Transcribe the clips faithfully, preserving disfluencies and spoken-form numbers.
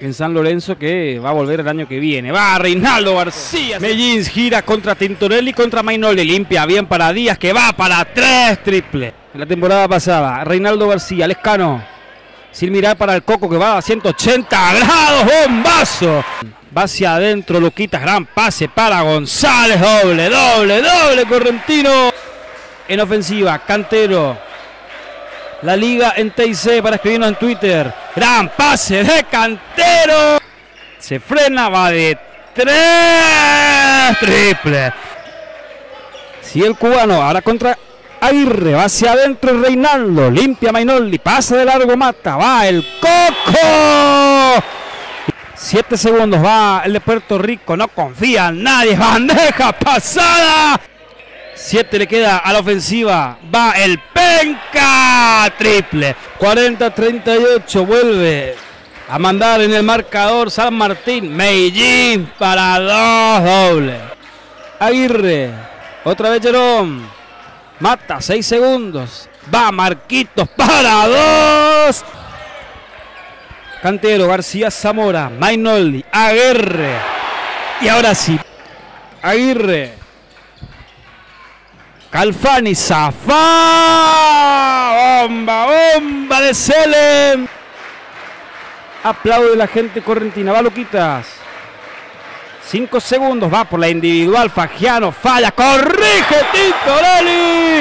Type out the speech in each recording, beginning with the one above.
en San Lorenzo, que va a volver el año que viene. Va Reinaldo García. Medellín gira contra Tintorelli, contra Mainoldi. Limpia bien para Díaz, que va para tres, triple. En la temporada pasada, Reinaldo García, Lescano. Sin mirar para el Coco, que va a ciento ochenta grados. ¡Bombazo! Va hacia adentro Luquitas, gran pase para González. Doble, doble, doble Correntino. En ofensiva, Cantero. La Liga en T I C para escribirnos en Twitter. Gran pase de Cantero. Se frena, va de tres. Triple. Si el cubano ahora contra Aguirre. Va hacia adentro Reinaldo. Limpia Mainoldi. Pasa de largo Mata. Va el Coco. Siete segundos. Va el de Puerto Rico. No confía en nadie. Bandeja pasada. Siete le queda a la ofensiva. Va el Penca. Triple. cuarenta a treinta y ocho. Vuelve a mandar en el marcador San Martín. Medellín para dos. Doble. Aguirre. Otra vez Jerón. Mata. seis segundos. Va Marquitos para dos. Cantero. García Zamora. Mainoldi. Aguirre. Y ahora sí. Aguirre. Calfani, Zafá, bomba, bomba de Selem. Aplaude la gente correntina, va Luquitas. Cinco segundos, va por la individual, Fagiano, falla, corrige Tintorelli.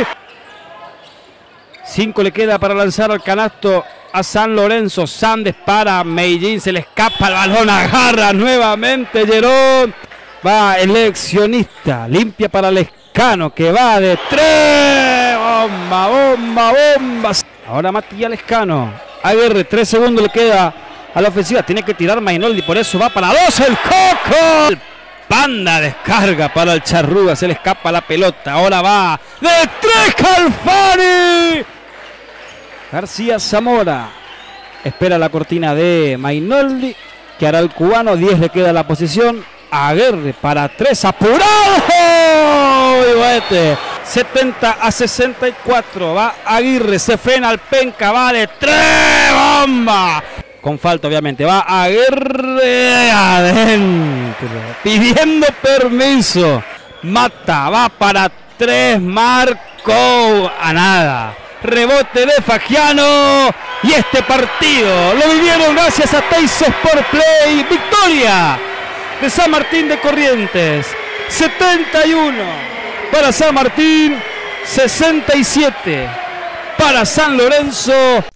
Cinco le queda para lanzar al canasto a San Lorenzo. Sandes para Medellín, se le escapa el balón, agarra nuevamente Jerón. Va el eleccionista, limpia para el Lescano, que va de tres. Bomba, bomba, bomba. Ahora Matías Lescano. Aguirre, tres segundos le queda a la ofensiva. Tiene que tirar Mainoldi, por eso va para dos el Coco. El Panda descarga para el Charruga, se le escapa la pelota. Ahora va de tres Calfani. García Zamora. Espera la cortina de Mainoldi, que hará el cubano. diez le queda la posición. Aguirre para tres, apurado. setenta a sesenta y cuatro. Va Aguirre, se frena al Penca, va de tres. Bomba. Con falta, obviamente. Va Aguirre adentro. Pidiendo permiso. Mata, va para tres. Marcó a nada. Rebote de Fagiano. Y este partido lo vivieron gracias a T I C Sport Play. Victoria de San Martín de Corrientes. setenta y uno para San Martín, sesenta y siete para San Lorenzo.